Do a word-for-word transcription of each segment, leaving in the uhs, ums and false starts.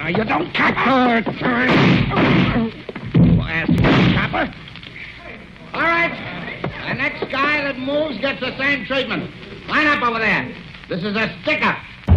Now you don't copper. Ask copper. All right. The next guy that moves gets the same treatment. Line up over there. This is a stick-up.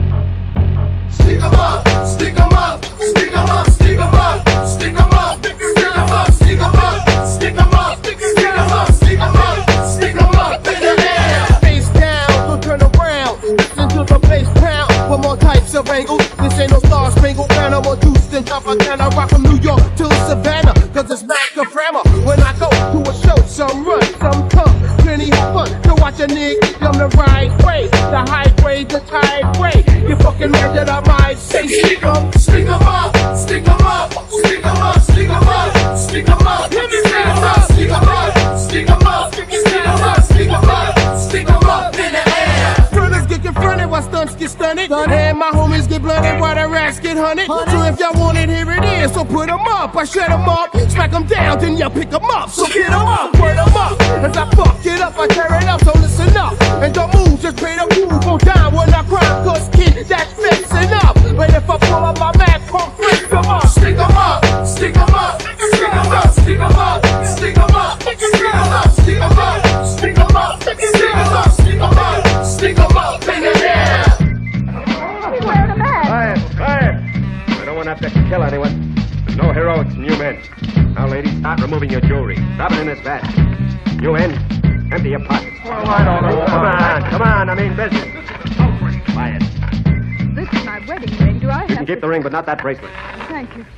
Stick 'em up, stick 'em up, stick 'em up, stick 'em up, stick 'em up, stick 'em up, stick 'em up, stick 'em up, stick 'em up, stick 'em up, stick 'em up in the air. Face down, so turn around. Listen to the bass pound for more types of angles. This ain't no Star Spangled Banner or Houston, Tropicana. Rock from New York to Savannah, cause it's Mac the Frammer. When I go to a show, some run, some come. Plenty of fun to watch a nigga come the right way, the high grade, the tide way. You fucking mad that I might say Stick 'em, stick 'em up, stick 'em up, stick 'em up, stick 'em up, stick 'em up, stick 'em up, stick 'em up, stick 'em up, stick 'em up, stick 'em up, stick 'em up in the air. Brothers get confronted while stunts get stunted, and my homies get blooded while the rats get hunted. So if y'all want it, here it is. So put 'em up, I shut 'em up, smack 'em down, then y'all pick 'em up. So get 'em up, word 'em up. As I fuck it up, I tear it up. So listen up and don't move, just pay the move on time when I cry. Cause kid, that's fixing up. But if I pull up my Mac, pump flick 'em up. Stick 'em up, stick 'em up, stick 'em up, stick 'em up, stick 'em up, stick 'em up, stick 'em up, stick 'em up, stick 'em up, stick 'em up, stick 'em up in the air. He's wearing a mask. Quiet, quiet. I don't want to have to kill anyone. There's no heroics in you men. Now, ladies, start removing your jewelry. Drop it in this vat. You in? Empty your pockets. Well, I don't know. Come on, come on. I mean business. Quiet. This is my wedding ring. Do I have You can keep to... the ring, but not that bracelet. Thank you.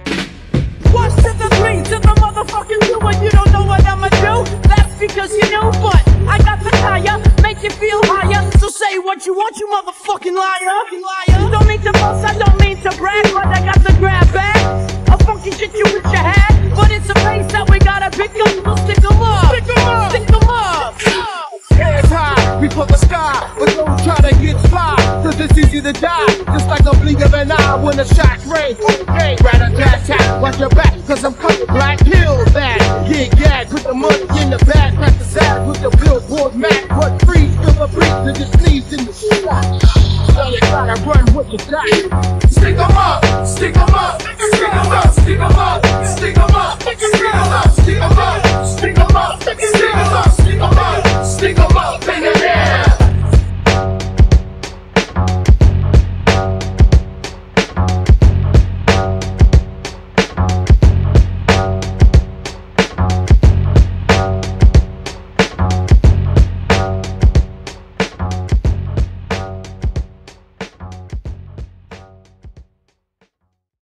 One to the three to the motherfucking two, and you don't know what I'ma do. That's because you know, but I got the tire, make you feel higher. So say what you want, you motherfucking liar. liar. Don't mean to boast, I don't mean to brag, but I got the grab bag. A funky shit you wish you had, but it's a place that we gotta pick up. So stick 'em up, stick 'em up, stick 'em up. Hands high, before the sky, but don't try to get fly, cause it's easy to die, just like a blink of an eye when the shots rain. Okay, rather tat tat, watch your back, cause I'm coming black, kill that. Get gag, put the money in the bag, crack the sack, put the billboard Mac, but freeze, feel the breeze, and just sneeze in the shot. So you gotta run what you got. Stick 'em up, stick 'em up, stick 'em up, stick 'em up, stick 'em up, stick 'em up, stick 'em up, stick 'em up, stick 'em up, stick 'em up.